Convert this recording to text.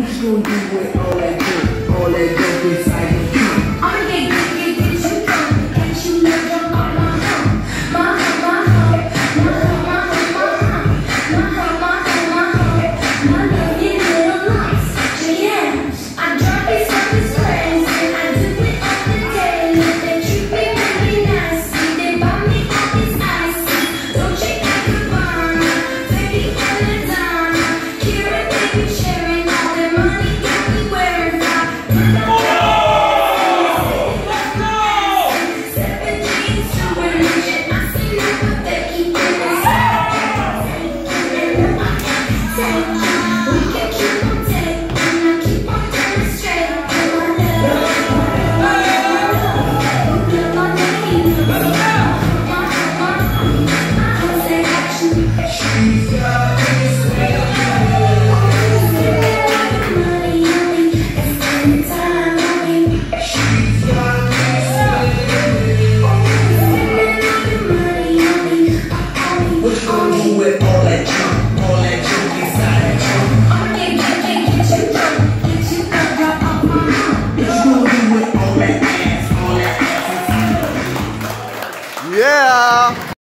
What you gonna do with all that dope inside your trunk? I'ma get you come. Can't you know you're on my home? My home, my home, my home, my home, my home, my home, my home, my million little lights. Yeah, I drive these office friends and I do it all the day. They treat me really nasty. They buy me all these ices. Don't you ever wanna, baby, on the dime. Kira, baby, sharing all their money, got me wearing fly. She's got